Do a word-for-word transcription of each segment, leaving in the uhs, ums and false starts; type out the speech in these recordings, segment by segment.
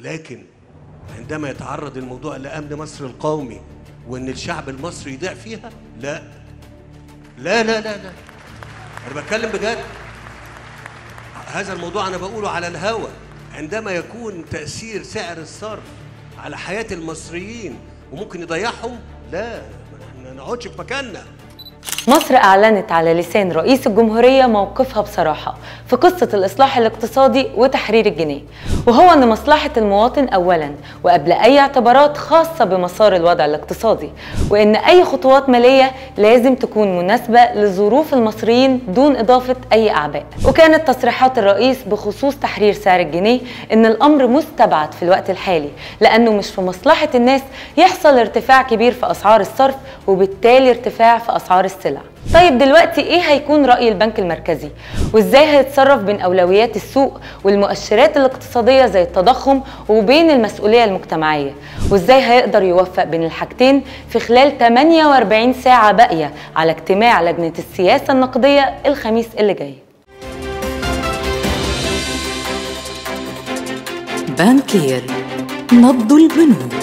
لكن عندما يتعرض الموضوع لأمن مصر القومي وإن الشعب المصري يضيع فيها، لا لا لا لا لا أنا بتكلم بجد. هذا الموضوع أنا بقوله على الهوا. عندما يكون تأثير سعر الصرف على حياة المصريين وممكن يضيعهم، لا ما نقعدش في مكاننا. مصر أعلنت على لسان رئيس الجمهورية موقفها بصراحة في قصة الإصلاح الاقتصادي وتحرير الجنيه، وهو أن مصلحة المواطن أولاً وقبل أي اعتبارات خاصة بمسار الوضع الاقتصادي، وأن أي خطوات مالية لازم تكون مناسبة لظروف المصريين دون إضافة أي أعباء. وكانت تصريحات الرئيس بخصوص تحرير سعر الجنيه أن الأمر مستبعد في الوقت الحالي، لأنه مش في مصلحة الناس يحصل ارتفاع كبير في أسعار الصرف وبالتالي ارتفاع في أسعار السلع. طيب دلوقتي ايه هيكون رأي البنك المركزي؟ وازاي هيتصرف بين اولويات السوق والمؤشرات الاقتصادية زي التضخم وبين المسؤولية المجتمعية؟ وازاي هيقدر يوفق بين الحاجتين في خلال ثمانية وأربعين ساعة باقية على اجتماع لجنة السياسة النقدية الخميس اللي جاي؟ بانكير، نبض البنوك.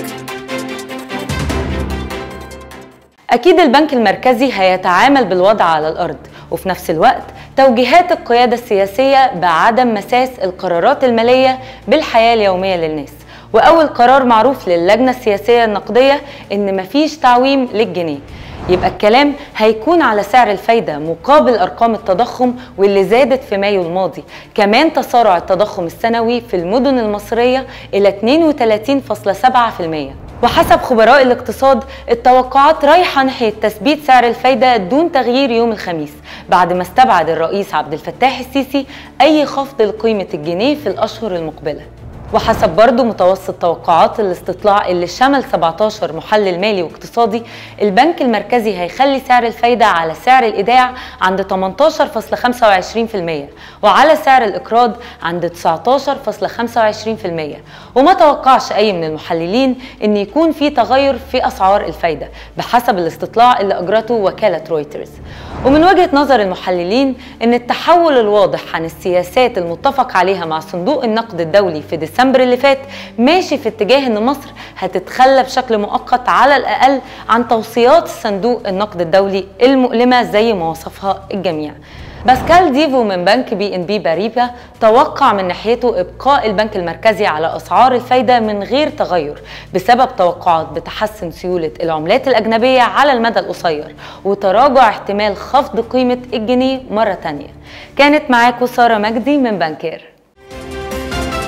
أكيد البنك المركزي هيتعامل بالوضع على الأرض، وفي نفس الوقت توجيهات القيادة السياسية بعدم مساس القرارات المالية بالحياة اليومية للناس. وأول قرار معروف للجنة السياسية النقدية إن مفيش تعويم للجنيه، يبقى الكلام هيكون على سعر الفايدة مقابل أرقام التضخم واللي زادت في مايو الماضي. كمان تسارع التضخم السنوي في المدن المصرية إلى اثنين وثلاثين فاصلة سبعة بالمئة. وحسب خبراء الاقتصاد التوقعات رايحة ناحية تثبيت سعر الفايدة دون تغيير يوم الخميس، بعد ما استبعد الرئيس عبد الفتاح السيسي أي خفض لقيمة الجنيه في الأشهر المقبلة. وحسب برضو متوسط توقعات الاستطلاع اللي شمل سبعتاشر محلل مالي واقتصادي، البنك المركزي هيخلي سعر الفايدة على سعر الإيداع عند ثمانية عشر فاصلة خمسة وعشرين بالمئة وعلى سعر الإقراض عند تسعة عشر فاصلة خمسة وعشرين بالمئة. وما توقعش أي من المحللين أن يكون في تغير في أسعار الفايدة بحسب الاستطلاع اللي أجرته وكالة رويترز. ومن وجهة نظر المحللين أن التحول الواضح عن السياسات المتفق عليها مع صندوق النقد الدولي في ديسمبر اللي فات ماشي في اتجاه ان مصر هتتخلى بشكل مؤقت على الاقل عن توصيات صندوق النقد الدولي المؤلمه زي ما وصفها الجميع. باسكال ديفو من بنك بي ان بي باريبا توقع من ناحيته ابقاء البنك المركزي على اسعار الفايده من غير تغير بسبب توقعات بتحسن سيوله العملات الاجنبيه على المدى القصير وتراجع احتمال خفض قيمه الجنيه مره ثانيه. كانت معاكم ساره مجدي من بانكير.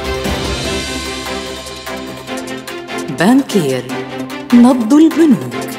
بانكير، نبض البنوك.